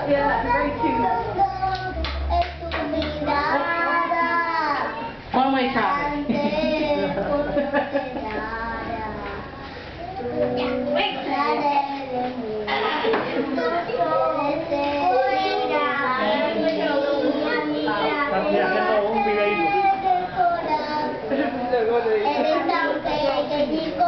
Yeah, very cute. One-way traffic. Tapi akan tahu, bila itu.